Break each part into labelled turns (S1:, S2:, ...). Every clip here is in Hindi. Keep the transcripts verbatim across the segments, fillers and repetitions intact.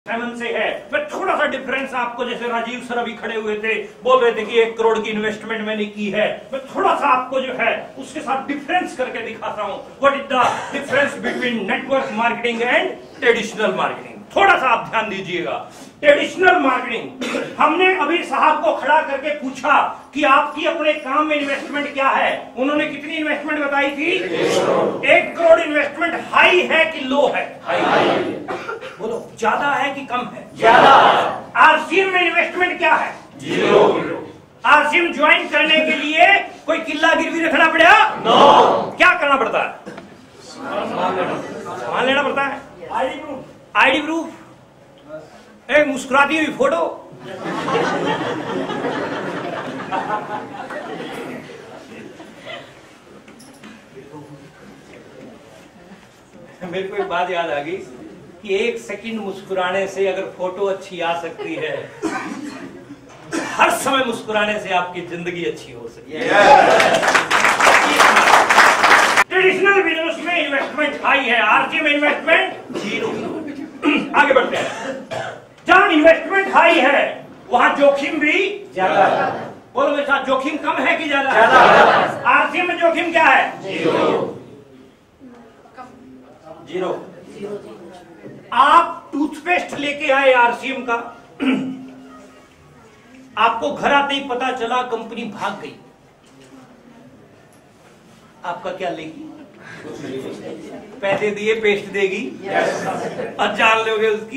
S1: सेवन से है। मैं थोड़ा सा डिफरेंस आपको, जैसे राजीव सर अभी खड़े हुए थे, बोल रहे थे कि एक करोड़ की इन्वेस्टमेंट मैंने की है, मैं थोड़ा सा आपको जो है उसके साथ डिफरेंस करके दिखाता हूं। What is the difference between network marketing and traditional marketing. थोड़ा सा आप ध्यान दीजिएगा। ट्रेडिशनल मार्केटिंग, हमने अभी साहब को खड़ा करके पूछा कि आपकी अपने काम में इन्वेस्टमेंट क्या है, उन्होंने कितनी इन्वेस्टमेंट बताई थी? एक करोड़ इन्वेस्टमेंट हाई है कि लो है? हाई। बोलो, ज्यादा है कि कम है? ज्यादा। आरसीएम में इन्वेस्टमेंट क्या है? जीरो। आरसीएम ज्वाइन करने के लिए कोई किल्ला गिरवी रखना पड़ेगा? नो। क्या करना पड़ता है? सामान लेना पड़ता है। ID proof. आईडी प्रूफ, एक मुस्कुराती हुई फोटो, मेरे को एक बात याद आ गई कि एक सेकंड मुस्कुराने से अगर फोटो अच्छी आ सकती है, हर समय मुस्कुराने से आपकी जिंदगी अच्छी हो सकती है। ट्रेडिशनल बिजनेस में इन्वेस्टमेंट हाई है, आरसी में इन्वेस्टमेंट जीरो। आगे बढ़ते हैं। जहां इन्वेस्टमेंट हाई है वहां जोखिम भी ज्यादा है। बोलो मेरे साथ, जोखिम कम है कि ज्यादा है? आरसी में जोखिम क्या है? जीरो। जीरो। आप टूथपेस्ट लेके आए आरसीएम का, आपको घर आते ही पता चला कंपनी भाग गई, आपका क्या लेगी? पैसे दिए, पेस्ट देगी? yes. और जान लोगे उसकी?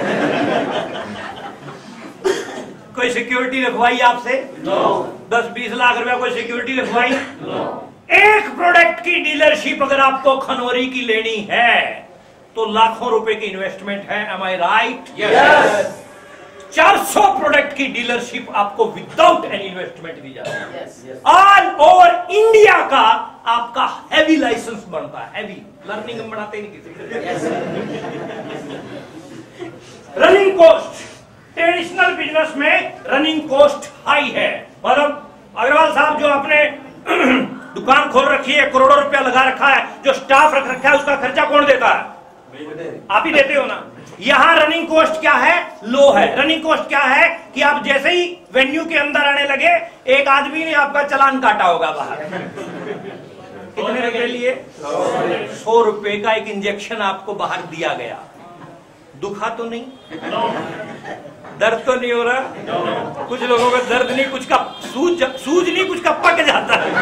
S1: कोई सिक्योरिटी रखवाई आपसे? नो। दस बीस लाख रुपया कोई सिक्योरिटी रखवाई? नो। एक प्रोडक्ट की डीलरशिप अगर आपको खनौरी की लेनी है तो लाखों रुपए की इन्वेस्टमेंट है। Am I right? यस। चार सौ प्रोडक्ट की डीलरशिप आपको विदाउट एनी इन्वेस्टमेंट दी जाती है। ऑल ओवर इंडिया का आपका हैवी लाइसेंस बनता है। हैवी लर्निंग हम बढ़ाते नहीं किसी। रनिंग कॉस्ट, ट्रेडिशनल बिजनेस में रनिंग कॉस्ट हाई है। मतलब अग्रवाल साहब जो आपने दुकान खोल रखी है, करोड़ों रुपया लगा रखा है, जो स्टाफ रख रखा है, उसका खर्चा कौन देता है? आप ही देते हो ना। यहां रनिंग कॉस्ट क्या है? लो है। रनिंग कॉस्ट क्या है कि आप जैसे ही वेन्यू के अंदर आने लगे, एक आदमी ने आपका चालान काटा होगा बाहर। कितने रुपए लिए? सौ रुपए का एक इंजेक्शन आपको बाहर दिया गया। दुखा तो नहीं? दर्द तो नहीं हो रहा? कुछ लोगों का दर्द नहीं, कुछ का सूज सूज नहीं, कुछ का पक जाता है।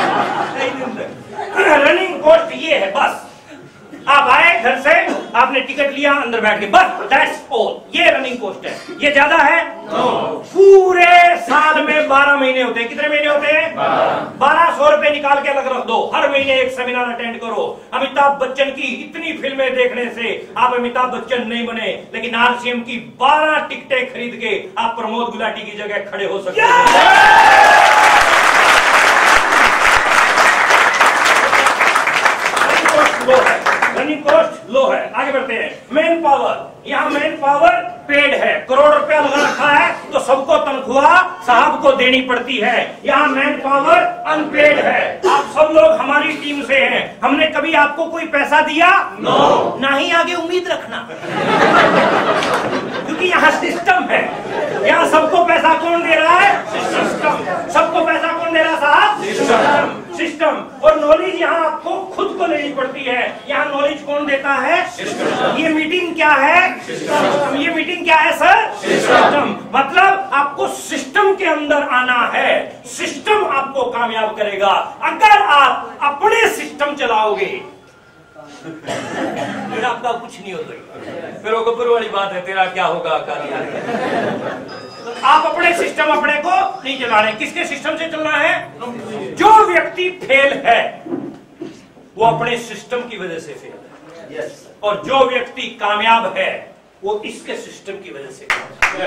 S1: रनिंग कॉस्ट ये है। बस आप आए घर से, आपने टिकट लिया, अंदर बैठ के, बस दैट्स ऑल। ये रनिंग कॉस्ट है। ये ज्यादा है? नो। पूरे साल में बारह महीने होते हैं। कितने महीने होते हैं? बारह सौ रुपए निकाल के अलग रख दो। हर महीने एक सेमिनार अटेंड करो। अमिताभ बच्चन की इतनी फिल्में देखने से आप अमिताभ बच्चन नहीं बने, लेकिन आरसीएम की बारह टिकटें खरीद के आप प्रमोद गुलाटी की जगह खड़े हो सकते हैं। लो है, रनिंग कॉस्ट लो है। आगे बढ़ते हैं। मैन पावर, यहाँ मैन पावर पेड है। करोड़ रुपया लगा रखा है तो सबको तनख्वाह साहब को देनी पड़ती है। यहाँ मैन पावर अनपेड है। आप सब लोग हमारी टीम से हैं। हमने कभी आपको कोई पैसा दिया? नो। ना ही आगे उम्मीद रखना, क्योंकि यहाँ सिस्टम है। यहाँ सबको पैसा कौन दे रहा है? सिस्टम। सबको पैसा कौन दे रहा साहब? सिस्टम। सिस्टम। और नॉलेज यहाँ आपको खुद को लेनी पड़ती है। यहाँ नॉलेज कौन देता है? सिस्टम। ये मीटिंग क्या है? सिस्टम। ये मीटिंग क्या है सर? सिस्टम। मतलब आपको सिस्टम के अंदर आना है। सिस्टम आपको कामयाब करेगा। अगर आप अपने सिस्टम चलाओगे फिर आपका कुछ नहीं होगा। फिर वो गब्बर वाली बात है, तेरा क्या होगा कालिया। आप अपने सिस्टम अपने को नहीं चला रहे। किसके सिस्टम से चलना है? जो व्यक्ति फेल है वो अपने सिस्टम की वजह से फेल है। yes. और जो व्यक्ति कामयाब है वो इसके सिस्टम की वजह से कामयाब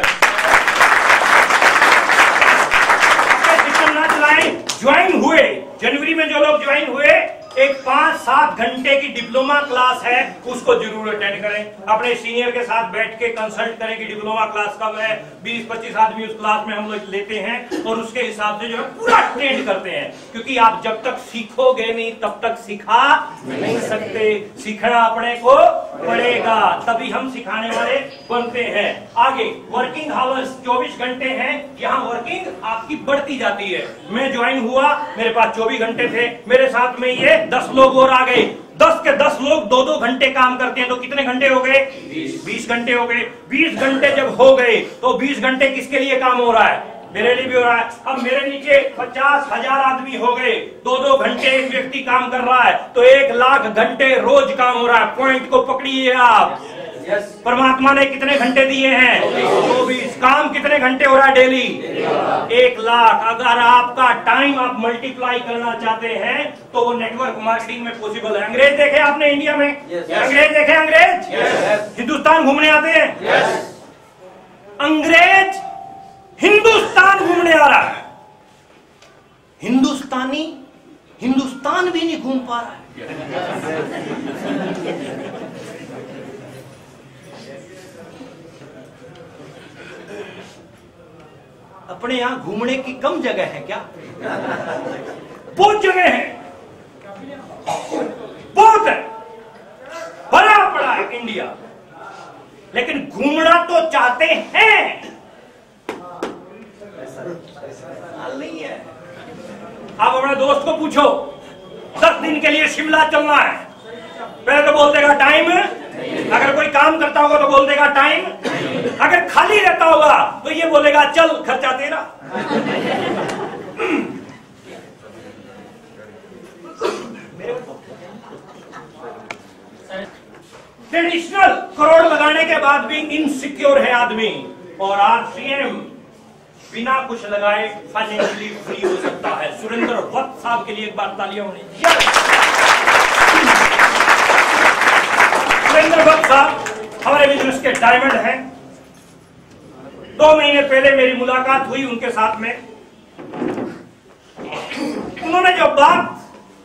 S1: है। सिस्टम ना चलाएं। ज्वाइन हुए जनवरी में, जो लोग ज्वाइन हुए एक पांच सात घंटे की डिप्लोमा क्लास है, उसको जरूर अटेंड करें। अपने सीनियर के साथ बैठ के कंसल्ट करें कि डिप्लोमा क्लास कब है। बीस पच्चीस आदमी उस क्लास में हम लोग लेते हैं और उसके हिसाब से जो है पूरा अटेंड करते हैं, क्योंकि आप जब तक सीखोगे नहीं तब तक सिखा नहीं सकते। सीखना अपने को पड़ेगा, तभी हम सिखाने वाले बनते हैं। आगे वर्किंग आवर्स चौबीस घंटे हैं, यहाँ वर्किंग आपकी बढ़ती जाती है। मैं ज्वाइन हुआ, मेरे पास चौबीस घंटे थे, मेरे साथ में ये दस लोग और आ गए। दस के दस लोग दो दो घंटे काम करते हैं, तो कितने घंटे हो गए? बीस घंटे हो गए। बीस घंटे जब हो गए तो बीस घंटे किसके लिए काम हो रहा है? मेरे लिए भी हो रहा है। अब मेरे नीचे पचास हजार आदमी हो गए, दो दो घंटे एक व्यक्ति काम कर रहा है, तो एक लाख घंटे रोज काम हो रहा है। पॉइंट को पकड़िए आप। yes. परमात्मा ने कितने घंटे दिए हैं? चौबीस। काम कितने घंटे हो रहा है डेली? एक लाख। अगर आपका टाइम आप मल्टीप्लाई करना चाहते हैं तो वो नेटवर्क मार्केटिंग में पॉसिबल है। अंग्रेज देखे आपने इंडिया में? yes. अंग्रेज देखे? अंग्रेज yes. हिंदुस्तान घूमने आते हैं। yes. अंग्रेज हिंदुस्तान घूमने आ रहा है, हिंदुस्तानी हिंदुस्तान भी नहीं घूम पा रहा है। अपने यहां घूमने की कम जगह है क्या? बहुत जगह है, बहुत है, बड़ा बड़ा है इंडिया, लेकिन घूमना तो चाहते हैं, नहीं है। आप अपने दोस्त को पूछो दस दिन के लिए शिमला चलना है, पहले तो बोल देगा टाइम। अगर कोई काम करता होगा तो बोल देगा टाइम। अगर खाली रहता होगा तो ये बोलेगा चल खर्चा तेरा। ट्रेडिशनल करोड़ लगाने के बाद भी इनसिक्योर है आदमी, और आरसीएम बिना कुछ लगाए फाइनेंशियली फ्री हो सकता है। सुरेंद्र वत्स साहब के लिए एक बार तालियां होनी चाहिए। सुरेंद्र वत्स साहब हमारे बिजनेस के डायमंड हैं। दो महीने पहले मेरी मुलाकात हुई उनके साथ में। उन्होंने जो बात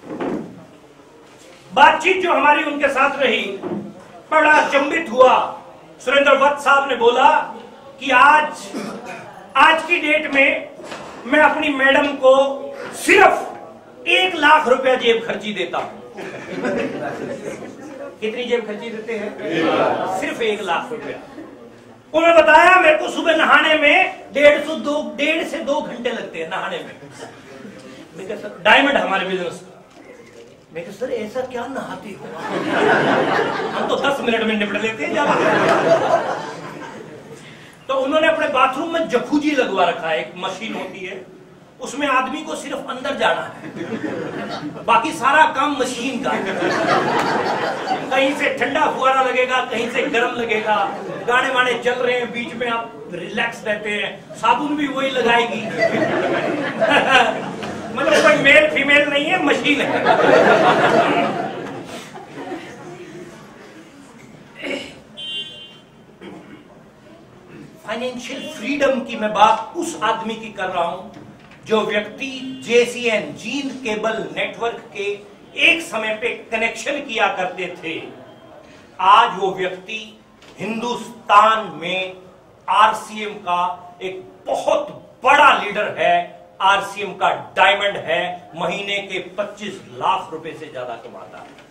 S1: बातचीत जो हमारी उनके साथ रही, बड़ा अचंभित हुआ। सुरेंद्र वत्स साहब ने बोला कि आज आज की डेट में मैं अपनी मैडम को सिर्फ एक लाख रुपया जेब खर्ची देता हूं। कितनी जेब खर्ची देते हैं? सिर्फ एक लाख रुपया। उन्होंने बताया मेरे को सुबह नहाने में डेढ़ सौ दो डेढ़ से दो घंटे लगते हैं नहाने में। मैं कहा सर डायमंड हमारे बिजनेस का। मैं कहा सर ऐसा क्या नहाती हो? हम तो दस मिनट में निपट लेते हैं ज्यादा। तो उन्होंने अपने बाथरूम में जकूजी लगवा रखा है, एक मशीन होती है, उसमें आदमी को सिर्फ अंदर जाना है, बाकी सारा काम मशीन का। कहीं से ठंडा फुहारा लगेगा, कहीं से गर्म लगेगा, गाने वाने चल रहे हैं, बीच में आप रिलैक्स रहते हैं, साबुन भी वही लगाएगी। मतलब कोई मेल फीमेल नहीं है, मशीन है। फाइनेंशियल फ्रीडम की मैं बात उस आदमी की कर रहा हूं जो व्यक्ति जेसीएन जीन केबल नेटवर्क के एक समय पे कनेक्शन किया करते थे। आज वो व्यक्ति हिंदुस्तान में आरसीएम का एक बहुत बड़ा लीडर है, आरसीएम का डायमंड है, महीने के पच्चीस लाख रुपए से ज्यादा कमाता है।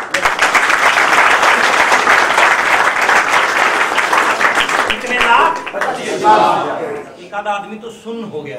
S1: कितने लाख? पच्चीस लाख। एक आधा आदमी तो सुन हो गया।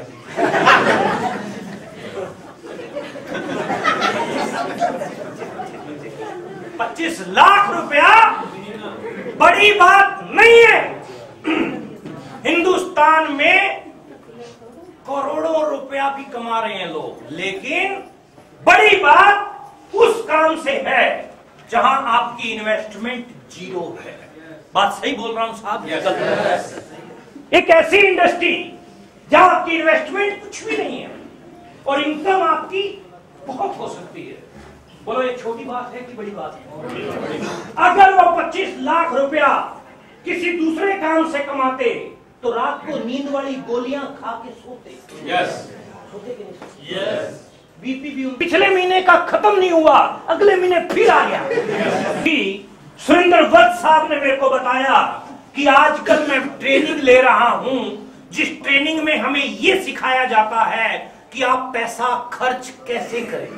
S1: पच्चीस लाख रुपया बड़ी बात नहीं है। हिंदुस्तान में करोड़ों रुपया भी कमा रहे हैं लोग, लेकिन बड़ी बात उस काम से है जहां आपकी इन्वेस्टमेंट जीरो है। बात सही बोल रहा हूं साहब? yes. एक ऐसी इंडस्ट्री जहां आपकी इन्वेस्टमेंट कुछ भी नहीं है और इनकम आपकी बहुत हो सकती है। बोलो ये छोटी बात है कि बड़ी बात है? अगर वो पच्चीस लाख रुपया किसी दूसरे काम से कमाते तो रात को नींद वाली गोलियां खा के सोते। yes. सोते कि नहीं? yes. बीपी भी पिछले महीने का खत्म नहीं हुआ, अगले महीने फिर आ गया। सुरेंद्र वत्स साहब ने मेरे को बताया कि आजकल मैं ट्रेनिंग ले रहा हूं, जिस ट्रेनिंग में हमें यह सिखाया जाता है कि आप पैसा खर्च कैसे करें।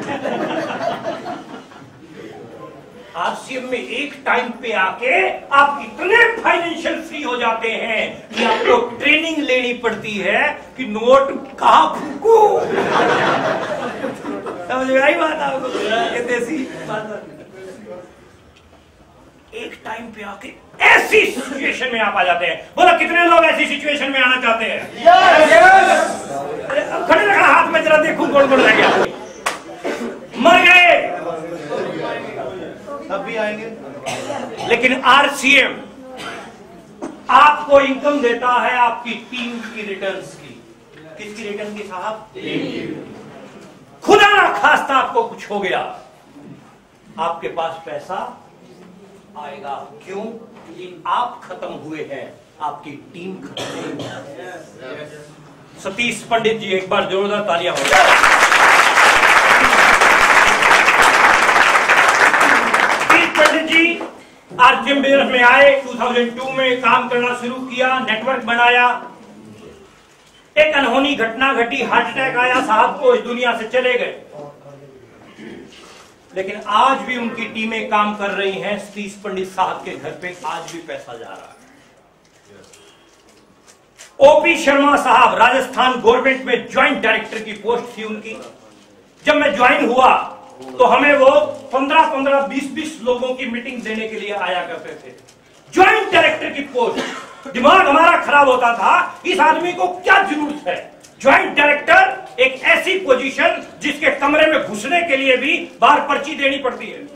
S1: आरसीएम में एक टाइम पे आके आप इतने फाइनेंशियल फ्री हो जाते हैं कि आपको ट्रेनिंग लेनी पड़ती है कि नोट कहां फूकू। समझ में आई बात आपको? ये देसी बात। एक टाइम पे आके ऐसी सिचुएशन में आप आ जाते हैं। बोला कितने लोग ऐसी सिचुएशन में आना चाहते हैं? yes! yes! खड़े रखना हाथ में, जरा देखूं कौन कौन रह गया। मर गए तब भी आएंगे। लेकिन आरसीएम आपको इनकम देता है आपकी टीम की रिटर्न्स की। किसकी रिटर्न की साहब? खुदा ना खास्ता आपको कुछ हो गया, आपके पास पैसा आएगा। क्यों? कि आप खत्म हुए हैं, आपकी टीम खत्म हुई है। सतीश पंडित जी, एक बार जोरदार तालियां हो जाए। सतीश पंडित जी आरसीएम बिजनेस में आए, दो हज़ार दो में काम करना शुरू किया, नेटवर्क बनाया। एक अनहोनी घटना घटी, हार्ट अटैक आया, साहब को इस दुनिया से चले गए। लेकिन आज भी उनकी टीमें काम कर रही हैं। सतीश पंडित साहब के घर पे आज भी पैसा जा रहा है। ओपी शर्मा साहब, राजस्थान गवर्नमेंट में ज्वाइंट डायरेक्टर की पोस्ट थी उनकी। जब मैं ज्वाइन हुआ तो हमें वो पंद्रह पंद्रह बीस बीस लोगों की मीटिंग देने के लिए आया करते थे। ज्वाइंट डायरेक्टर की पोस्ट। दिमाग हमारा खराब होता था, इस आदमी को क्या जरूरत है। ज्वाइंट डायरेक्टर एक ऐसी पोजीशन जिसके कमरे में घुसने के लिए भी बाहर पर्ची देनी पड़ती है।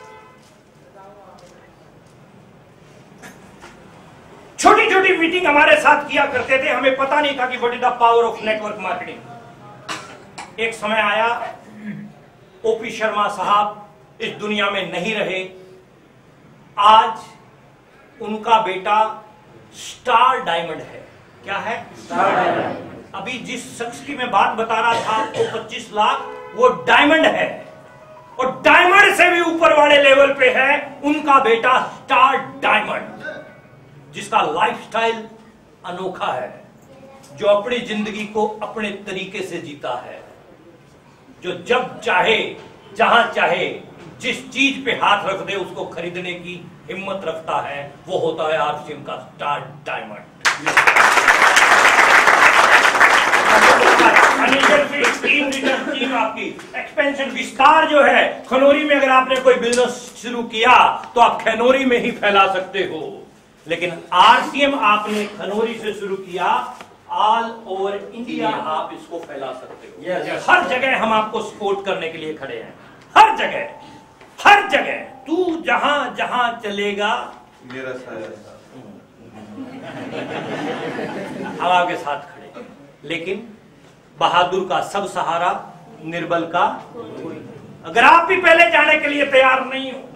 S1: छोटी छोटी मीटिंग हमारे साथ किया करते थे, हमें पता नहीं था कि what is the power of network marketing. एक समय आया, ओपी शर्मा साहब इस दुनिया में नहीं रहे। आज उनका बेटा स्टार डायमंड है। क्या है? Star diamond. अभी जिस शख्स की मैं बात बता रहा था आपको, पच्चीस लाख, वो डायमंड है। और डायमंड से भी ऊपर वाले लेवल पे है उनका बेटा स्टार डायमंड, जिसका लाइफस्टाइल अनोखा है, जो अपनी जिंदगी को अपने तरीके से जीता है, जो जब चाहे जहां चाहे जिस चीज पे हाथ रख दे उसको खरीदने की हिम्मत रखता है। वो होता है आरसीएम का स्टार डायमंड। टीम टीम आपकी एक्सपेंशन, विस्तार जो है, खनौरी में अगर आपने कोई बिजनेस शुरू किया तो आप खनौरी में ही फैला सकते हो। लेकिन आरसीएम आपने खनौरी से शुरू किया, ऑल ओवर इंडिया आप इसको फैला सकते हो। yes, yes. हर जगह हम आपको सपोर्ट करने के लिए खड़े हैं। हर जगह, हर जगह। तू जहां जहां चलेगा मेरा साथ। हम आपके साथ खड़े। लेकिन बहादुर का सब सहारा, निर्बल का कोई। अगर आप भी पहले जाने के लिए तैयार नहीं हो,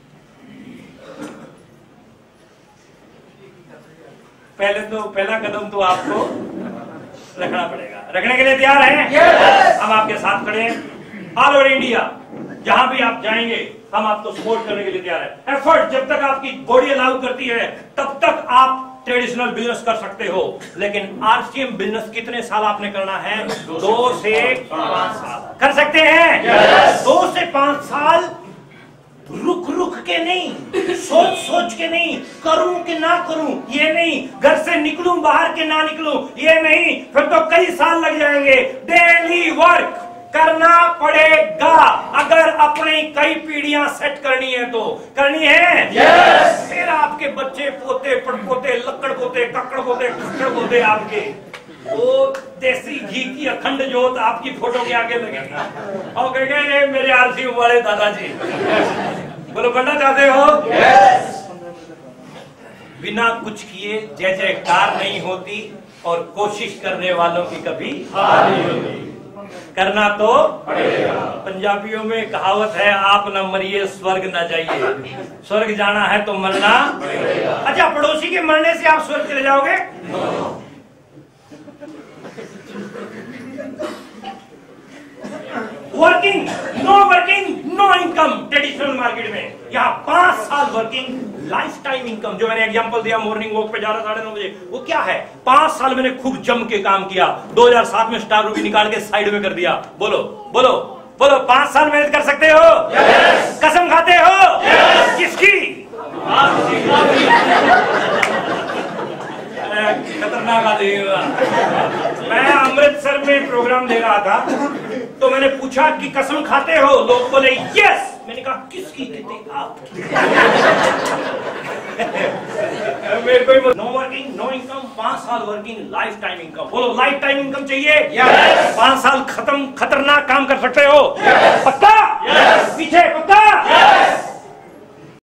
S1: पहले तो पहला कदम तो आपको रखना पड़ेगा। रखने के लिए तैयार हैं? yes! हम आपके साथ खड़े हैं। ऑल ओवर इंडिया जहां भी आप जाएंगे हम आपको सपोर्ट करने के लिए तैयार हैं। एफर्ट जब तक आपकी बॉडी अलाउ करती है तब तक आप ट्रेडिशनल बिजनेस कर सकते हो। लेकिन आरसीएम बिजनेस कितने साल आपने करना है? दो से पांच साल कर सकते हैं। yes! दो से पांच साल रुक रुक के नहीं, सोच सोच के नहीं, करूं कि ना करूं ये नहीं, घर से निकलूं बाहर के ना निकलूं ये नहीं, फिर तो कई साल लग जाएंगे। डेली वर्क करना पड़ेगा अगर अपनी कई पीढ़ियां सेट करनी है तो। करनी है? yes! फिर आपके बच्चे, पोते, पड़पोते, लक्कड़ पोते, कक्कड़ पोते, कक्कड़ पोते आपके वो देसी घी की अखंड जोत आपकी फोटो के आगे लगेगी और कहेंगे मेरे आरसीएम वाले दादाजी। बोलो बनना चाहते हो? yes! बिना कुछ किए जय जयकार नहीं होती और कोशिश करने वालों की कभी हार नहीं होती। करना तो पड़ेगा। पंजाबियों में कहावत है, आप न मरिए स्वर्ग न जाइए। स्वर्ग जाना है तो मरना पड़ेगा। अच्छा, पड़ोसी के मरने से आप स्वर्ग चले जाओगे? no. Working, no working, no income. Traditional market में यहाँ पांच साल वर्किंग, लाइफ टाइम इनकम। जो मैंने एग्जांपल दिया मॉर्निंग वॉक पे जा रहा साढ़े नौ बजे, वो क्या है? पांच साल मैंने खूब जम के काम किया, दो हजार सात में स्टार रूपी निकाल के साइड में कर दिया। बोलो बोलो बोलो, पांच साल मेहनत कर सकते हो? yes! कसम खाते हो? yes! किसकी? खतरनाक आदमी। मैं अमृतसर में प्रोग्राम दे रहा था, तो मैंने पूछा कि कसम खाते हो? लोग बोले यस। मैंने कहा किसकी? कहते आपकी। मेरे को नो वर्किंग, नो इनकम, पांच साल वर्किंग, लाइफ टाइम इनकम। बोलो लाइफ टाइम इनकम चाहिए? yes! पांच साल खत्म खतरनाक काम कर सकते हो? yes! पक्का? yes! पीछे पक्का?